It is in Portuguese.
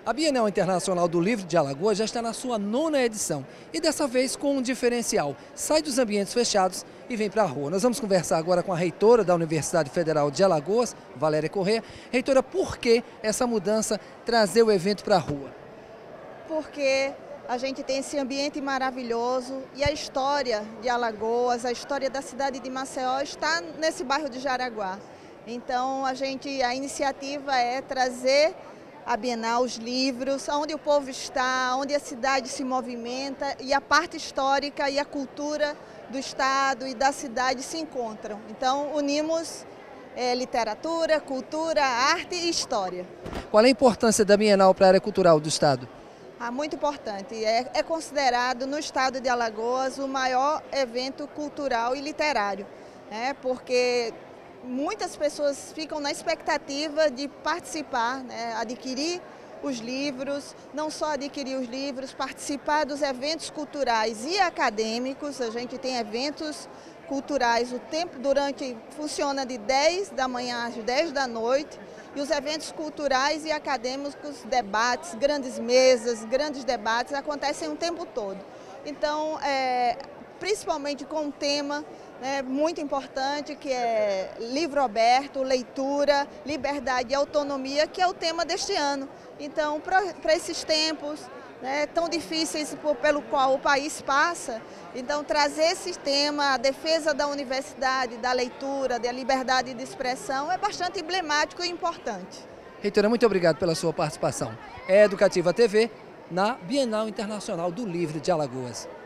A Bienal Internacional do Livro de Alagoas já está na sua 9ª edição e dessa vez com um diferencial. Sai dos ambientes fechados e vem para a rua. Nós vamos conversar agora com a reitora da Universidade Federal de Alagoas, Valéria Corrêa. Reitora, por que essa mudança trazer o evento para a rua? Porque a gente tem esse ambiente maravilhoso e a história de Alagoas, a história da cidade de Maceió está nesse bairro de Jaraguá. Então a iniciativa é trazer a Bienal, os livros, onde o povo está, onde a cidade se movimenta e a parte histórica e a cultura do estado e da cidade se encontram. Então unimos literatura, cultura, arte e história. Qual é a importância da Bienal para a área cultural do estado? Muito importante. É considerado no estado de Alagoas o maior evento cultural e literário, porque muitas pessoas ficam na expectativa de participar, adquirir os livros, não só adquirir os livros, participar dos eventos culturais e acadêmicos. A gente tem eventos culturais funciona de 10 da manhã às 10 da noite, e os eventos culturais e acadêmicos, debates, grandes mesas, grandes debates acontecem o tempo todo. Então, principalmente com um tema muito importante, que é livro aberto, leitura, liberdade e autonomia, que é o tema deste ano. Então, para esses tempos tão difíceis pelo qual o país passa, então trazer esse tema, a defesa da universidade, da leitura, da liberdade de expressão, é bastante emblemático e importante. Reitora, muito obrigado pela sua participação. É Educativa TV na Bienal Internacional do Livro de Alagoas.